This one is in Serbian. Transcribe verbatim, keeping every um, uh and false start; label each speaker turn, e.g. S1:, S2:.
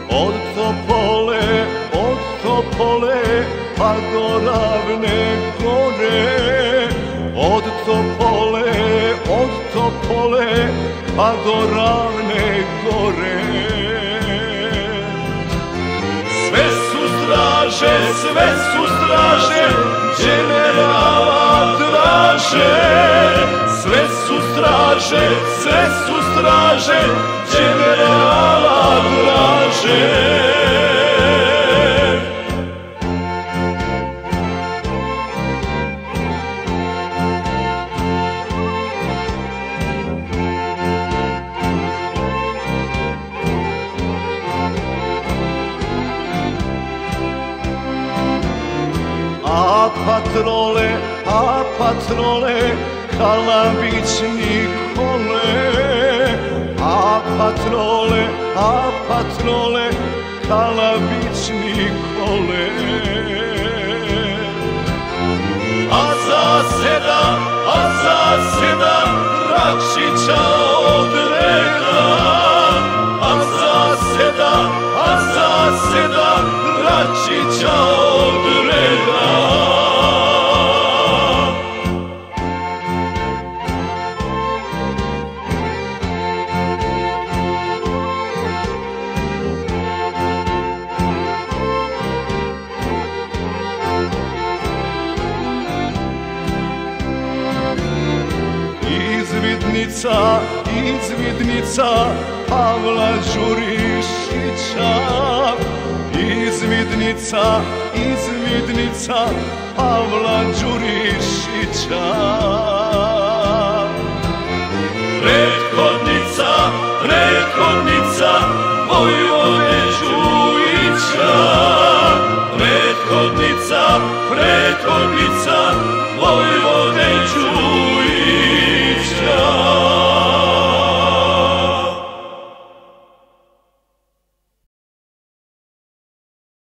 S1: Od Topole, od Topole pa do Ravne gore. Od Topole, od Topole pa do Ravne gore. Sve su straže, sve su straže, generala traže. Sve su straže, sve su straže, generala traže. A patrole, a patrole, Kalabić Nikole. A patrole, a patrole, Kalabić Nikole. A zaseda, a zaseda, Račića odreda. A zaseda, a zaseda, Račića odreda. Izvidnica, izvidnica Pavla Đurišića. Izvidnica, izvidnica Pavla Đurišića. Prethodnica, prethodnica Vojvode Đujića. Prethodnica, prethodnica Vojvode